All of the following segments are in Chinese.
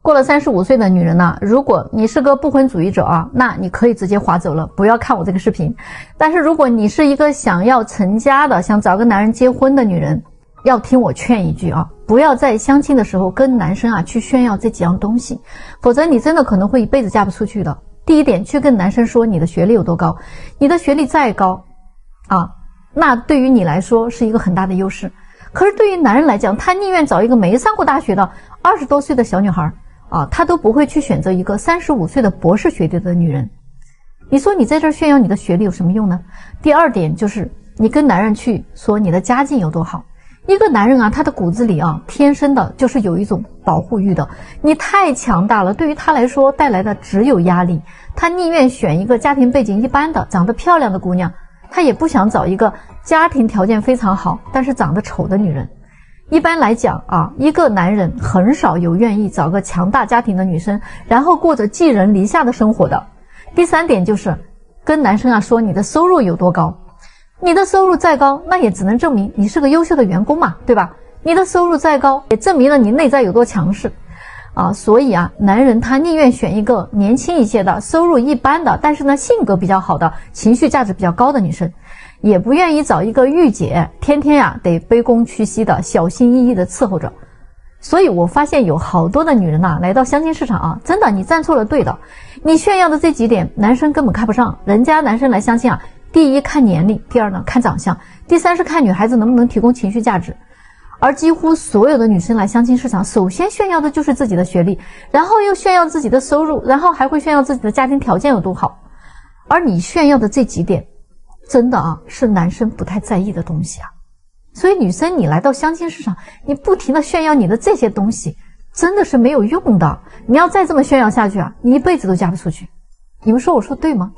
过了35岁的女人呢，如果你是个不婚主义者啊，那你可以直接划走了，不要看我这个视频。但是如果你是一个想要成家的，想找个男人结婚的女人，要听我劝一句啊，不要在相亲的时候跟男生啊去炫耀这几样东西，否则你真的可能会一辈子嫁不出去的。第一点，去跟男生说你的学历有多高，你的学历再高啊，那对于你来说是一个很大的优势。可是对于男人来讲，他宁愿找一个没上过大学的20多岁的小女孩啊，他都不会去选择一个35岁的博士学历的女人。你说你在这儿炫耀你的学历有什么用呢？第二点就是你跟男人去说你的家境有多好。一个男人啊，他的骨子里啊，天生的就是有一种保护欲的。你太强大了，对于他来说带来的只有压力。他宁愿选一个家庭背景一般的、长得漂亮的姑娘，他也不想找一个家庭条件非常好但是长得丑的女人。一般来讲啊，一个男人很少有愿意找个强大家庭的女生，然后过着寄人篱下的生活的。第三点就是跟男生啊说你的收入有多高。你的收入再高，那也只能证明你是个优秀的员工嘛，对吧？你的收入再高，也证明了你内在有多强势啊。所以啊，男人他宁愿选一个年轻一些的、收入一般的，但是呢性格比较好的、情绪价值比较高的女生，也不愿意找一个御姐，天天呀得卑躬屈膝的、小心翼翼的伺候着。所以我发现有好多的女人呐，来到相亲市场啊，真的你站错了队的。你炫耀的这几点，男生根本看不上。人家男生来相亲啊，第一看年龄，第二呢看长相，第三是看女孩子能不能提供情绪价值。而几乎所有的女生来相亲市场，首先炫耀的就是自己的学历，然后又炫耀自己的收入，然后还会炫耀自己的家庭条件有多好。而你炫耀的这几点，真的啊是男生不太在意的东西啊。所以女生你来到相亲市场，你不停的炫耀你的这些东西，真的是没有用的。你要再这么炫耀下去啊，你一辈子都嫁不出去。你们说我说对吗？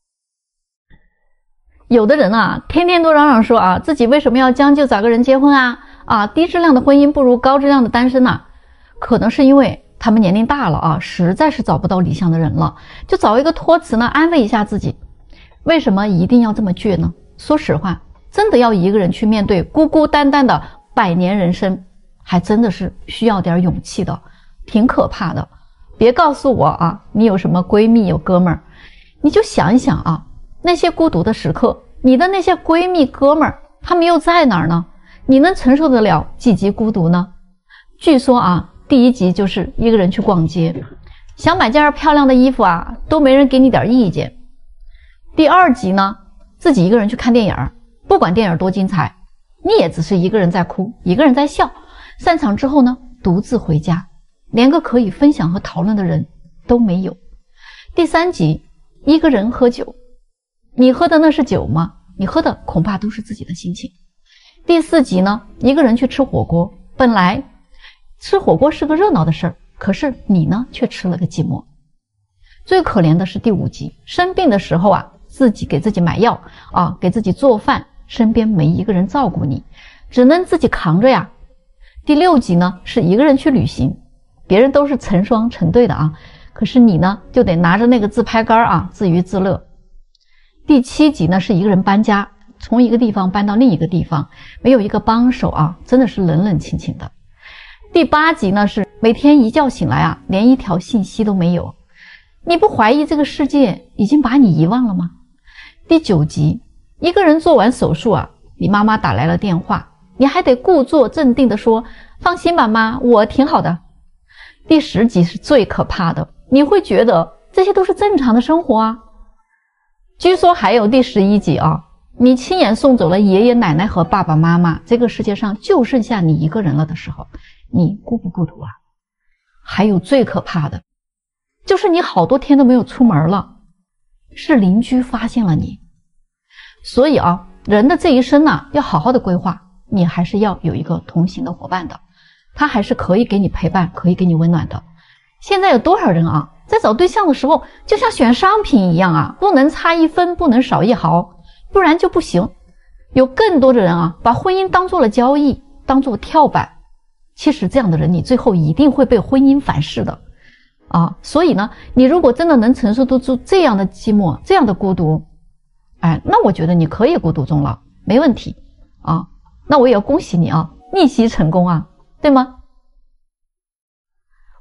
有的人啊，天天都嚷嚷说啊，自己为什么要将就找个人结婚啊，低质量的婚姻不如高质量的单身啊。可能是因为他们年龄大了啊，实在是找不到理想的人了，就找一个托词呢，安慰一下自己。为什么一定要这么倔呢？说实话，真的要一个人去面对孤孤单单的100年人生，还真的是需要点勇气的，挺可怕的。别告诉我啊，你有什么闺蜜有哥们儿，你就想一想啊，那些孤独的时刻，你的那些闺蜜哥们儿，他们又在哪儿呢？你能承受得了几级孤独呢？据说啊，第1集就是一个人去逛街，想买件漂亮的衣服啊，都没人给你点意见。第2集呢，自己一个人去看电影，不管电影多精彩，你也只是一个人在哭，一个人在笑。散场之后呢，独自回家，连个可以分享和讨论的人都没有。第3集，一个人喝酒，你喝的那是酒吗？你喝的恐怕都是自己的心情。第4集呢，一个人去吃火锅，本来吃火锅是个热闹的事儿，可是你呢却吃了个寂寞。最可怜的是第5集，生病的时候啊，自己给自己买药啊，给自己做饭，身边没一个人照顾你，只能自己扛着呀。第6集呢，是一个人去旅行，别人都是成双成对的啊，可是你呢就得拿着那个自拍杆啊，自娱自乐。第7集呢，是一个人搬家，从一个地方搬到另一个地方，没有一个帮手啊，真的是冷冷清清的。第8集呢，是每天一觉醒来啊，连一条信息都没有。你不怀疑这个世界已经把你遗忘了吗？第9集，一个人做完手术啊，你妈妈打来了电话，你还得故作镇定地说，放心吧妈，我挺好的。第10集是最可怕的，你会觉得这些都是正常的生活啊。据说还有第11集啊，你亲眼送走了爷爷奶奶和爸爸妈妈，这个世界上就剩下你一个人了的时候，你孤不孤独啊？还有最可怕的，就是你好多天都没有出门了，是邻居发现了你。所以啊，人的这一生呢，要好好的规划，你还是要有一个同行的伙伴的，他还是可以给你陪伴，可以给你温暖的。现在有多少人啊，在找对象的时候就像选商品一样啊，不能差1分，不能少1毫，不然就不行。有更多的人啊，把婚姻当做了交易，当做跳板。其实这样的人，你最后一定会被婚姻反噬的啊。所以呢，你如果真的能承受得住这样的寂寞，这样的孤独，哎，那我觉得你可以孤独终老，没问题啊。那我也要恭喜你啊，逆袭成功啊，对吗？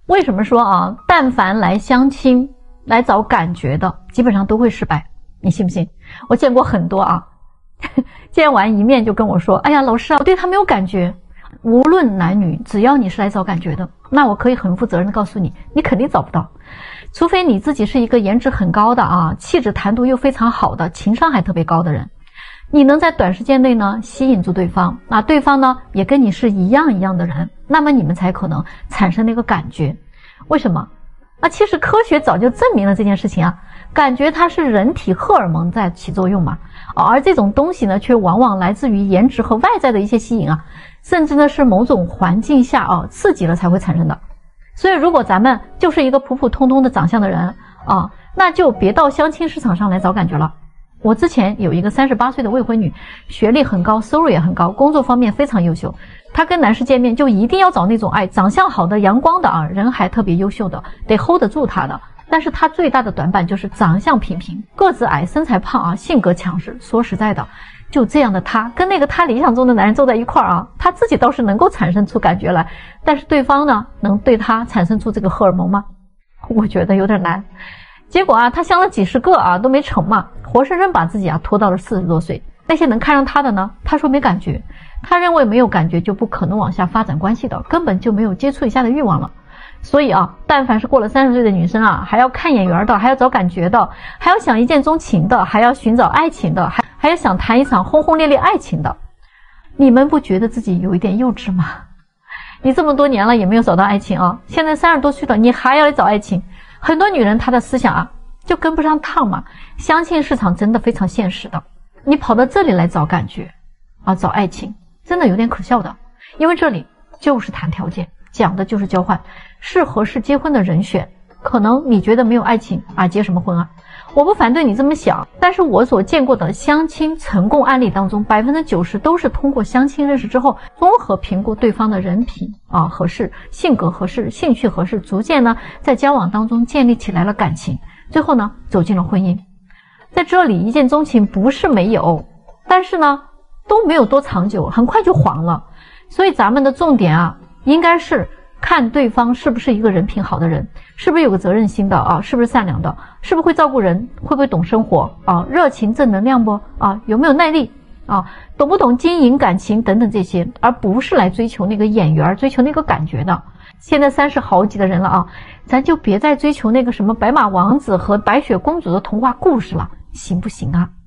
为什么说啊，但凡来相亲来找感觉的，基本上都会失败，你信不信？我见过很多啊，见完一面就跟我说，哎呀，老师啊，我对他没有感觉。无论男女，只要你是来找感觉的，那我可以很负责任的告诉你，你肯定找不到。除非你自己是一个颜值很高的啊，气质谈吐又非常好的，情商还特别高的人，你能在短时间内呢吸引住对方，那对方呢也跟你是一样的人，那么你们才可能产生那个感觉。为什么？其实科学早就证明了这件事情啊，感觉它是人体荷尔蒙在起作用嘛，而这种东西呢却往往来自于颜值和外在的一些吸引啊，甚至呢是某种环境下刺激了才会产生的。所以如果咱们就是一个普普通通的长相的人啊，那就别到相亲市场上来找感觉了。我之前有一个38岁的未婚女，学历很高，收入也很高，工作方面非常优秀，她跟男士见面就一定要找那种长相好的阳光的啊，人还特别优秀的，得 hold 得住她的。但是她最大的短板就是长相平平，个子矮，身材胖啊，性格强势。说实在的，就这样的她跟那个她理想中的男人坐在一块儿啊，她自己倒是能够产生出感觉来，但是对方呢能对她产生出这个荷尔蒙吗？我觉得有点难。结果啊，她相了几十个啊都没成嘛，活生生把自己拖到了40多岁。那些能看上她的呢，她说没感觉，她认为没有感觉就不可能往下发展关系的，根本就没有接触一下的欲望了。所以啊，但凡是过了30岁的女生啊，还要看眼缘的，还要找感觉的，还要想一见钟情的，还要寻找爱情的，还要想谈一场轰轰烈烈爱情的，你们不觉得自己有一点幼稚吗？你这么多年了也没有找到爱情啊，现在30多岁了，你还要来找爱情？很多女人她的思想啊就跟不上趟嘛。相亲市场真的非常现实的，你跑到这里来找感觉啊，找爱情真的有点可笑的，因为这里就是谈条件，讲的就是交换，是合适结婚的人选。可能你觉得没有爱情啊，结什么婚啊？我不反对你这么想，但是我所见过的相亲成功案例当中，90%都是通过相亲认识之后，综合评估对方的人品啊合适，性格合适，兴趣合适，逐渐呢在交往当中建立起来了感情，最后呢走进了婚姻。在这里一见钟情不是没有，但是呢都没有多长久，很快就黄了。所以咱们的重点啊应该是看对方是不是一个人品好的人，是不是有个责任心的啊，是不是善良的，是不是会照顾人，会不会懂生活啊，热情正能量不啊，有没有耐力啊，懂不懂经营感情等等这些，而不是来追求那个眼缘，追求那个感觉的。现在30好几的人了啊，咱就别再追求那个什么白马王子和白雪公主的童话故事了，行不行啊？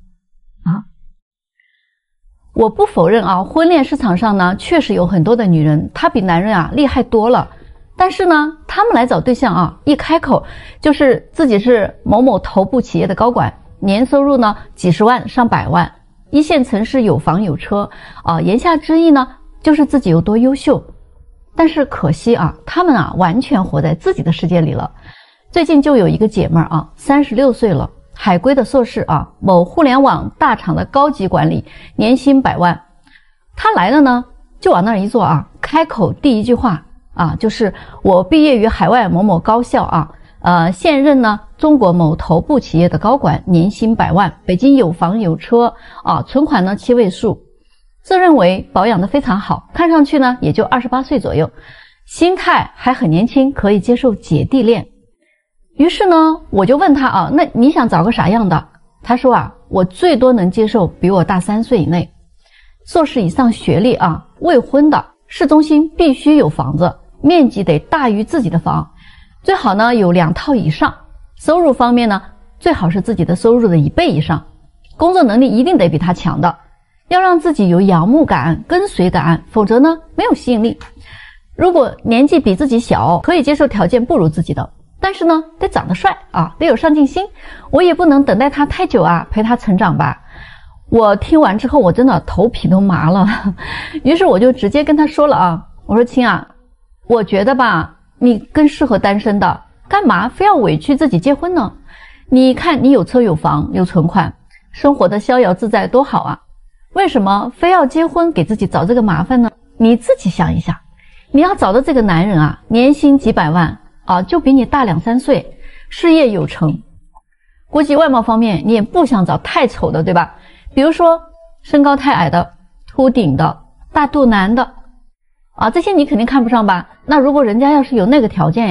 我不否认啊，婚恋市场上呢确实有很多的女人，她比男人啊厉害多了，但是呢她们来找对象啊，一开口就是自己是某某头部企业的高管，年收入呢几十万上百万，一线城市有房有车啊，言下之意呢就是自己有多优秀。但是可惜啊，她们啊完全活在自己的世界里了。最近就有一个姐妹啊，36岁了，海归的硕士啊，某互联网大厂的高级管理，年薪100万。他来了呢，就往那儿一坐啊，开口第一句话啊，就是我毕业于海外某某高校啊，现任呢中国某头部企业的高管，年薪100万，北京有房有车啊，存款呢7位数，自认为保养得非常好，看上去呢也就28岁左右，心态还很年轻，可以接受姐弟恋。于是呢我就问他啊，那你想找个啥样的？他说啊，我最多能接受比我大3岁以内，硕士以上学历啊，未婚的，市中心必须有房子，面积得大于自己的房，最好呢有2套以上，收入方面呢最好是自己的收入的1倍以上，工作能力一定得比他强的，要让自己有仰慕感、跟随感，否则呢没有吸引力。如果年纪比自己小，可以接受条件不如自己的，但是呢得长得帅啊，得有上进心，我也不能等待他太久啊，陪他成长吧。我听完之后我真的头皮都麻了，于是我就直接跟他说了啊，我说亲啊，我觉得吧你更适合单身的，干嘛非要委屈自己结婚呢？你看你有车有房有存款，生活的逍遥自在多好啊，为什么非要结婚给自己找这个麻烦呢？你自己想一下，你要找的这个男人啊，年薪几百万啊，就比你大2、3岁，事业有成，估计外貌方面你也不想找太丑的，对吧？比如说身高太矮的、秃顶的、大肚腩的啊，这些你肯定看不上吧？那如果人家要是有那个条件呀，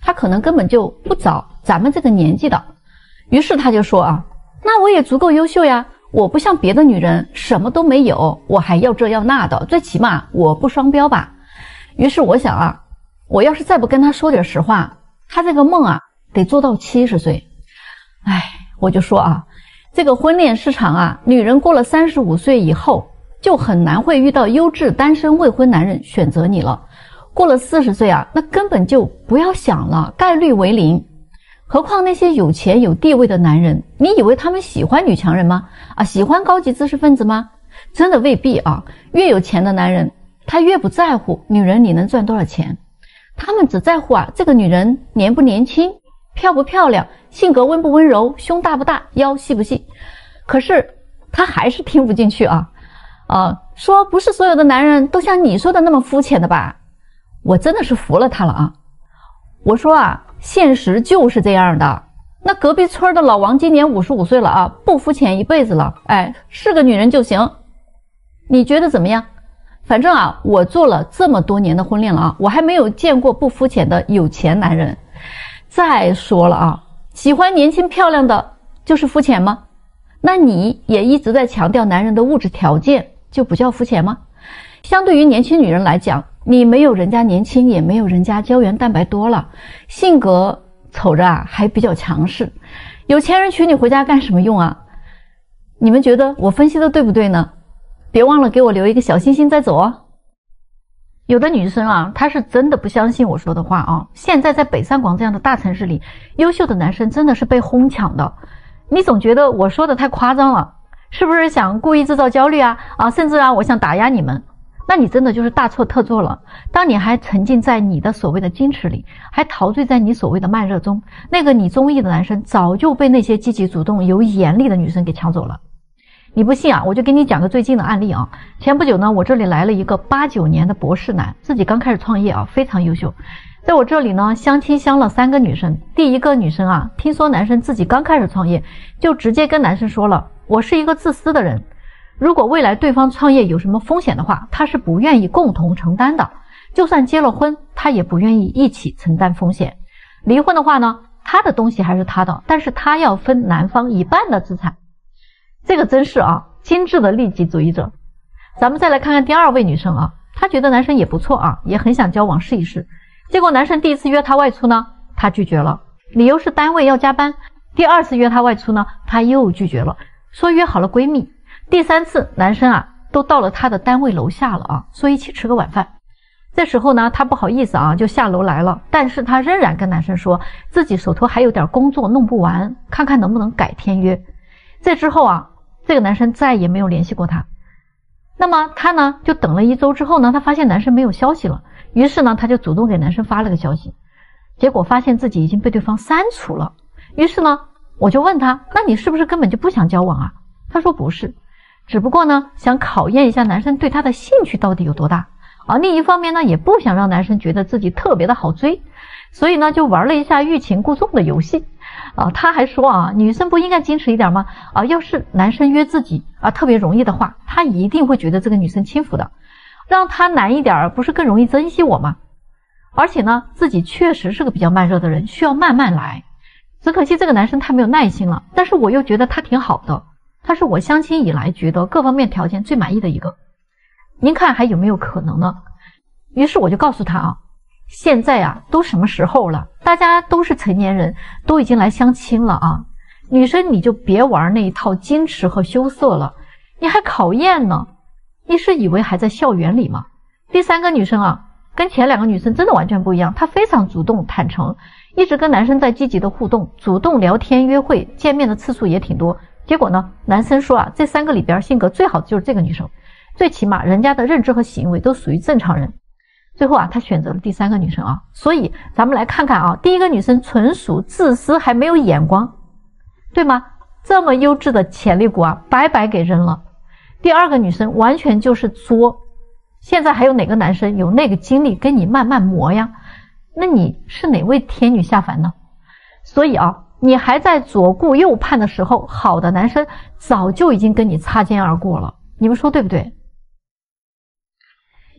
他可能根本就不找咱们这个年纪的。于是他就说啊，那我也足够优秀呀，我不像别的女人什么都没有，我还要这要那的，最起码我不双标吧。于是我想啊，我要是再不跟他说点实话，他这个梦啊得做到70岁。我就说啊，这个婚恋市场啊，女人过了35岁以后就很难会遇到优质单身未婚男人选择你了。过了40岁啊，那根本就不要想了，概率为0。何况那些有钱有地位的男人，你以为他们喜欢女强人吗？喜欢高级知识分子吗？真的未必啊。越有钱的男人，他越不在乎女人你能赚多少钱，他们只在乎啊，这个女人年不年轻，漂不漂亮，性格温不温柔，胸大不大，腰细不细。可是他还是听不进去啊，说不是所有的男人都像你说的那么肤浅的吧。我真的是服了他了啊。我说啊，现实就是这样的。那隔壁村的老王今年55岁了啊，不肤浅一辈子了，是个女人就行。你觉得怎么样？反正啊，我做了这么多年的婚恋了啊，我还没有见过不肤浅的有钱男人。再说了啊，喜欢年轻漂亮的就是肤浅吗？那你也一直在强调男人的物质条件，就不叫肤浅吗？相对于年轻女人来讲，你没有人家年轻，也没有人家胶原蛋白多了，性格瞅着啊还比较强势。有钱人娶你回家干什么用啊？你们觉得我分析的对不对呢？别忘了给我留一个小心心再走哦。有的女生啊，她是真的不相信我说的话啊。现在在北上广这样的大城市里，优秀的男生真的是被哄抢的。你总觉得我说的太夸张了，是不是想故意制造焦虑啊？甚至啊，我想打压你们。那你真的就是大错特错了。当你还沉浸在你的所谓的矜持里，还陶醉在你所谓的慢热中，那个你中意的男生早就被那些积极主动有眼力的女生给抢走了。你不信啊，我就给你讲个最近的案例啊。前不久呢，我这里来了一个89年的博士男，自己刚开始创业啊，非常优秀。在我这里呢，相亲相了3个女生。第一个女生啊，听说男生自己刚开始创业，就直接跟男生说了，我是一个自私的人，如果未来对方创业有什么风险的话，他是不愿意共同承担的，就算结了婚，他也不愿意一起承担风险。离婚的话呢，他的东西还是他的，但是他要分男方一半的资产。这个真是啊，精致的利己主义者。咱们再来看看第2位女生啊，她觉得男生也不错啊，也很想交往试一试。结果男生第1次约她外出呢，她拒绝了，理由是单位要加班。第2次约她外出呢，她又拒绝了，说约好了闺蜜。第3次男生啊都到了她的单位楼下了啊，说一起吃个晚饭。这时候呢，她不好意思啊，就下楼来了，但是她仍然跟男生说自己手头还有点工作弄不完，看看能不能改天约。这之后啊，这个男生再也没有联系过她。那么她呢就等了1周之后呢，她发现男生没有消息了，于是呢她就主动给男生发了个消息，结果发现自己已经被对方删除了。于是呢我就问他，那你是不是根本就不想交往啊？他说不是，只不过呢想考验一下男生对他的兴趣到底有多大，另一方面呢也不想让男生觉得自己特别的好追，所以呢就玩了一下欲擒故纵的游戏。他还说女生不应该矜持一点吗？要是男生约自己特别容易的话，他一定会觉得这个女生轻浮的，让他难一点不是更容易珍惜我吗？而且呢自己确实是个比较慢热的人，需要慢慢来。只可惜这个男生太没有耐心了，但是我又觉得他挺好的，他是我相亲以来觉得各方面条件最满意的一个，您看还有没有可能呢？于是我就告诉他现在都什么时候了，大家都是成年人，都已经来相亲了女生你就别玩那一套矜持和羞涩了，你还考验呢，你是以为还在校园里吗？第3个女生跟前2个女生真的完全不一样，她非常主动坦诚，一直跟男生在积极的互动，主动聊天约会，见面的次数也挺多。结果呢，男生说这3个里边性格最好的就是这个女生，最起码人家的认知和行为都属于正常人。最后他选择了第3个女生所以咱们来看看第1个女生纯属自私，还没有眼光，对吗？这么优质的潜力股白白给扔了。第2个女生完全就是作，现在还有哪个男生有那个精力跟你慢慢磨呀？那你是哪位天女下凡呢？所以你还在左顾右盼的时候，好的男生早就已经跟你擦肩而过了，你们说对不对？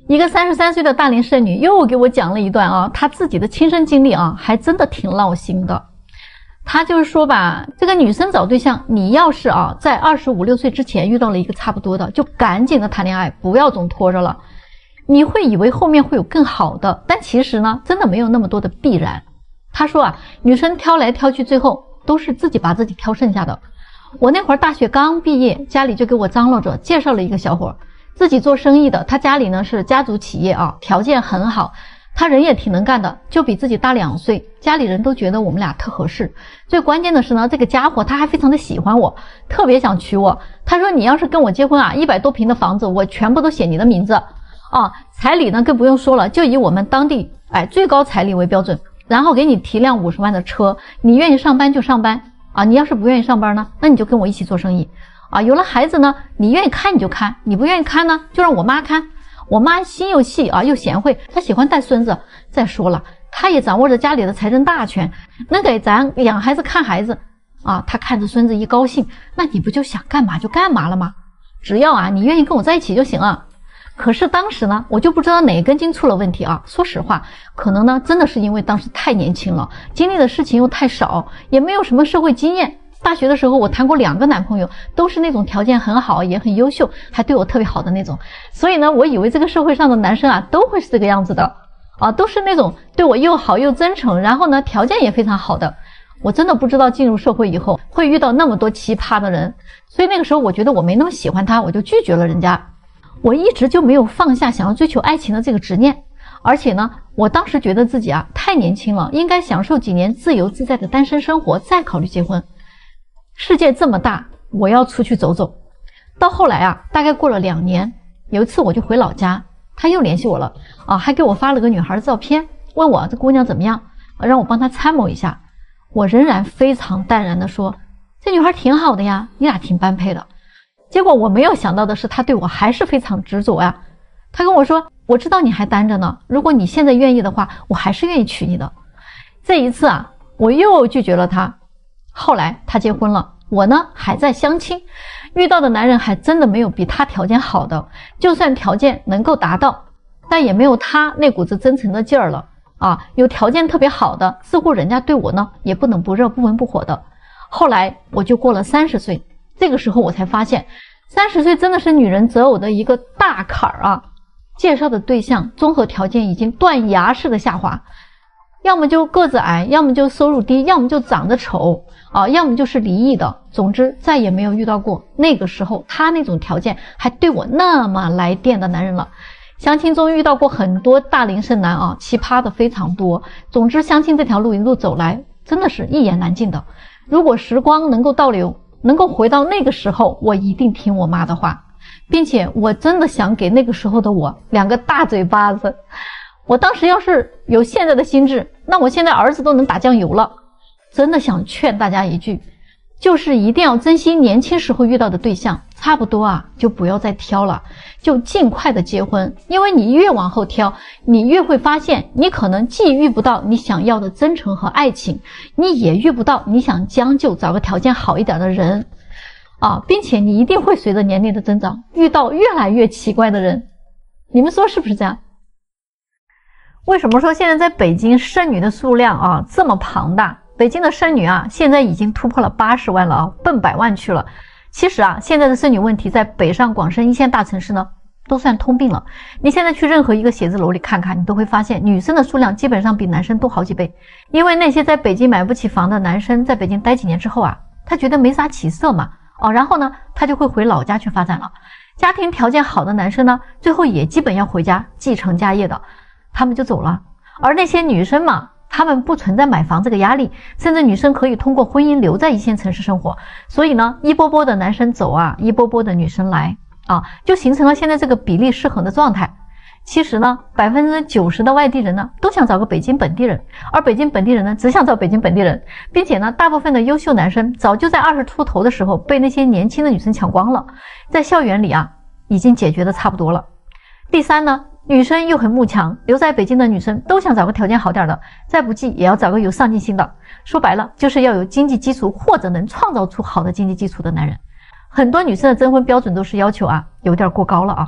一个33岁的大龄剩女又给我讲了一段啊，她自己的亲身经历啊，还真的挺闹心的。她就是说吧，这个女生找对象，你要是啊在25、6岁之前遇到了一个差不多的，就赶紧的谈恋爱，不要总拖着了。你会以为后面会有更好的，但其实呢，真的没有那么多的必然。她说啊，女生挑来挑去，最后都是自己把自己挑剩下的。我那会儿大学刚毕业，家里就给我张罗着介绍了一个小伙，自己做生意的，他家里呢是家族企业啊，条件很好，他人也挺能干的，就比自己大2岁，家里人都觉得我们俩特合适。最关键的是呢，这个家伙他还非常的喜欢我，特别想娶我。他说你要是跟我结婚啊，100多平的房子我全部都写你的名字啊，彩礼呢更不用说了，就以我们当地最高彩礼为标准，然后给你提辆50万的车，你愿意上班就上班啊，你要是不愿意上班呢，那你就跟我一起做生意啊。有了孩子呢，你愿意看你就看，你不愿意看呢，就让我妈看。我妈心又细啊，又贤惠，她喜欢带孙子。再说了，她也掌握着家里的财政大权，能给咱养孩子看孩子啊。她看着孙子一高兴，那你不就想干嘛就干嘛了吗？只要啊你愿意跟我在一起就行了。可是当时呢，我就不知道哪根筋出了问题啊。说实话，可能呢真的是因为当时太年轻了，经历的事情又太少，也没有什么社会经验。大学的时候我谈过2个男朋友，都是那种条件很好，也很优秀，还对我特别好的那种。所以呢，我以为这个社会上的男生啊都会是这个样子的啊，都是那种对我又好又真诚，然后呢条件也非常好的。我真的不知道进入社会以后会遇到那么多奇葩的人，所以那个时候我觉得我没那么喜欢他，我就拒绝了人家。我一直就没有放下想要追求爱情的这个执念，而且呢，我当时觉得自己啊太年轻了，应该享受几年自由自在的单身生活，再考虑结婚。世界这么大，我要出去走走。到后来啊，大概过了2年，有一次我就回老家，他又联系我了啊，还给我发了个女孩的照片，问我这姑娘怎么样，让我帮她参谋一下。我仍然非常淡然的说，这女孩挺好的呀，你俩挺般配的。结果我没有想到的是，他对我还是非常执着呀。他跟我说，我知道你还单着呢，如果你现在愿意的话，我还是愿意娶你的。这一次啊，我又拒绝了他。后来他结婚了，我呢还在相亲，遇到的男人还真的没有比他条件好的，就算条件能够达到，但也没有他那股子真诚的劲儿了啊。有条件特别好的，似乎人家对我呢也不冷不热不温不火的。后来我就过了30岁，这个时候我才发现30岁真的是女人择偶的一个大坎儿啊。介绍的对象综合条件已经断崖式的下滑，要么就个子矮，要么就收入低，要么就长得丑啊，要么就是离异的。总之再也没有遇到过那个时候他那种条件还对我那么来电的男人了。相亲中遇到过很多大龄剩男啊，奇葩的非常多。总之相亲这条路一路走来，真的是一言难尽的。如果时光能够倒流，能够回到那个时候，我一定听我妈的话，并且我真的想给那个时候的我2个大嘴巴子。我当时要是有现在的心智，那我现在儿子都能打酱油了。真的想劝大家一句，就是一定要珍惜年轻时候遇到的对象，差不多啊就不要再挑了，就尽快的结婚。因为你越往后挑，你越会发现你可能既遇不到你想要的真诚和爱情，你也遇不到你想将就找个条件好一点的人啊，并且你一定会随着年龄的增长遇到越来越奇怪的人。你们说是不是这样？为什么说现在在北京剩女的数量啊这么庞大？北京的剩女啊现在已经突破了80万了啊，奔100万去了。其实啊，现在的剩女问题在北上广深1线大城市呢都算通病了。你现在去任何一个写字楼里看看，你都会发现女生的数量基本上比男生多好几倍。因为那些在北京买不起房的男生在北京待几年之后啊，他觉得没啥起色嘛然后呢他就会回老家去发展了。家庭条件好的男生呢，最后也基本要回家继承家业的，他们就走了。而那些女生嘛，她们不存在买房这个压力，甚至女生可以通过婚姻留在1线城市生活。所以呢，一波波的男生走啊，一波波的女生来啊，就形成了现在这个比例失衡的状态。其实呢，90%的外地人呢都想找个北京本地人，而北京本地人呢只想找北京本地人，并且呢，大部分的优秀男生早就在20出头的时候被那些年轻的女生抢光了，在校园里啊已经解决的差不多了。第三呢，女生又很慕强，留在北京的女生都想找个条件好点的，再不济也要找个有上进心的。说白了，就是要有经济基础或者能创造出好的经济基础的男人。很多女生的征婚标准都是要求啊有点过高了啊。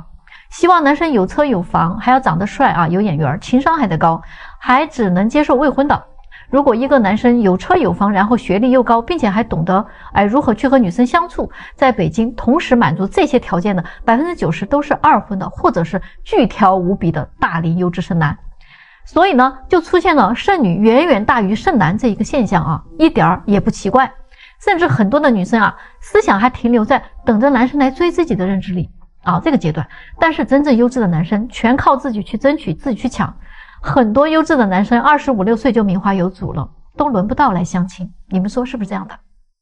希望男生有车有房，还要长得帅啊，有眼缘，情商还得高，还只能接受未婚的。如果一个男生有车有房，然后学历又高，并且还懂得如何去和女生相处，在北京同时满足这些条件的 90% 都是二婚的，或者是巨挑无比的大龄优质剩男。所以呢，就出现了剩女远远大于剩男这一个现象啊，一点儿也不奇怪。甚至很多的女生啊，思想还停留在等着男生来追自己的认知里啊这个阶段，但是真正优质的男生全靠自己去争取，自己去抢。很多优质的男生25、6岁就名花有主了，都轮不到来相亲，你们说是不是这样的？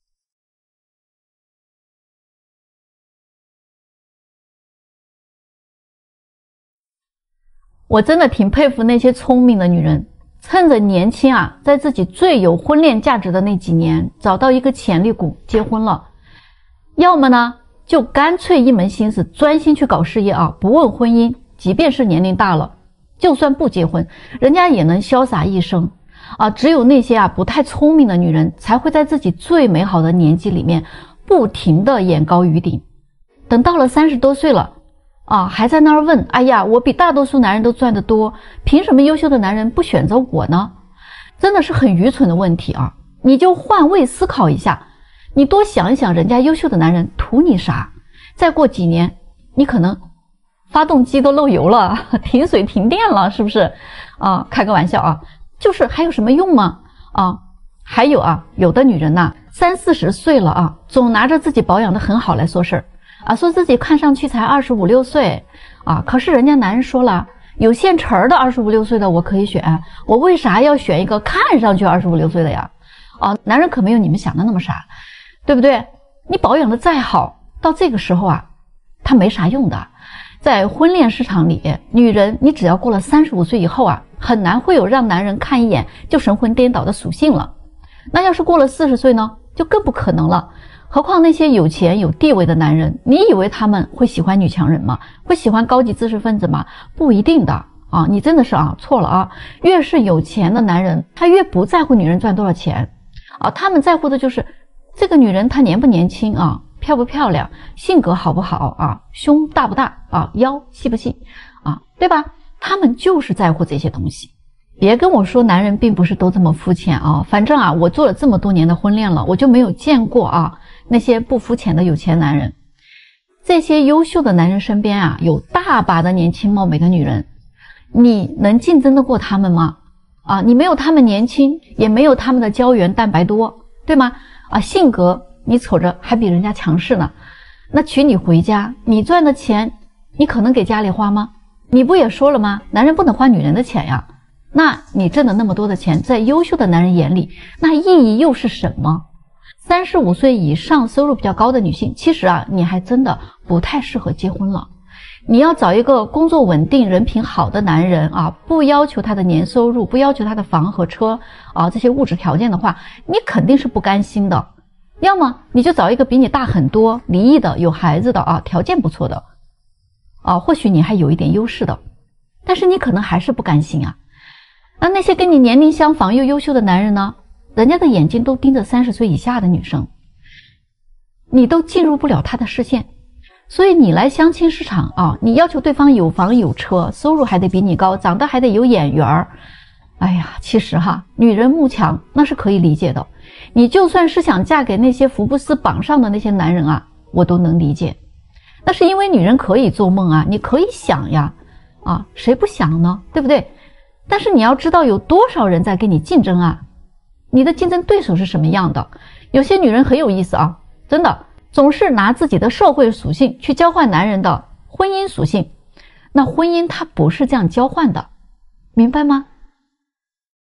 我真的挺佩服那些聪明的女人，趁着年轻啊，在自己最有婚恋价值的那几年，找到一个潜力股结婚了。要么呢，就干脆一门心思专心去搞事业啊，不问婚姻，即便是年龄大了，就算不结婚，人家也能潇洒一生啊。只有那些不太聪明的女人，才会在自己最美好的年纪里面，不停的眼高于顶。等到了30多岁了啊，还在那儿问，哎呀，我比大多数男人都赚得多，凭什么优秀的男人不选择我呢？真的是很愚蠢的问题啊！你就换位思考一下，你多想一想，人家优秀的男人图你啥？再过几年，你可能发动机都漏油了，停水停电了，是不是？啊，开个玩笑啊，就是还有什么用吗？啊，还有啊，有的女人呐，30、40岁了啊，总拿着自己保养得很好来说事儿啊，说自己看上去才25、6岁啊，可是人家男人说了，有现成的25、6岁的我可以选，我为啥要选一个看上去25、6岁的呀？啊，男人可没有你们想的那么傻，对不对？你保养的再好，到这个时候啊，他没啥用的。在婚恋市场里，女人你只要过了35岁以后啊，很难会有让男人看一眼就神魂颠倒的属性了。那要是过了40岁呢，就更不可能了。何况那些有钱有地位的男人，你以为他们会喜欢女强人吗？会喜欢高级知识分子吗？不一定的啊！你真的是错了啊！越是有钱的男人，他越不在乎女人赚多少钱啊，他们在乎的就是这个女人她年不年轻啊，漂不漂亮，性格好不好啊，胸大不大啊，腰细不细啊，对吧？他们就是在乎这些东西。别跟我说男人并不是都这么肤浅啊，反正我做了这么多年的婚恋了，我就没有见过那些不肤浅的有钱男人。这些优秀的男人身边有大把的年轻貌美的女人，你能竞争得过他们吗？你没有他们年轻，也没有他们的胶原蛋白多，对吗？性格你瞅着还比人家强势呢。那娶你回家，你赚的钱你可能给家里花吗？你不也说了吗？男人不能花女人的钱呀。那你挣的那么多的钱，在优秀的男人眼里，那意义又是什么？35岁以上收入比较高的女性，其实你还真的不太适合结婚了。你要找一个工作稳定、人品好的男人不要求他的年收入，不要求他的房和车这些物质条件的话，你肯定是不甘心的。要么你就找一个比你大很多、离异的、有孩子的条件不错的或许你还有一点优势的，但是你可能还是不甘心那些跟你年龄相仿又优秀的男人呢，人家的眼睛都盯着30岁以下的女生，你都进入不了他的视线。所以你来相亲市场你要求对方有房有车，收入还得比你高，长得还得有眼缘哎呀，其实女人慕强那是可以理解的。你就算是想嫁给那些福布斯榜上的那些男人我都能理解。那是因为女人可以做梦你可以想呀谁不想呢？对不对？但是你要知道有多少人在跟你竞争你的竞争对手是什么样的。有些女人很有意思真的总是拿自己的社会属性去交换男人的婚姻属性。那婚姻它不是这样交换的，明白吗？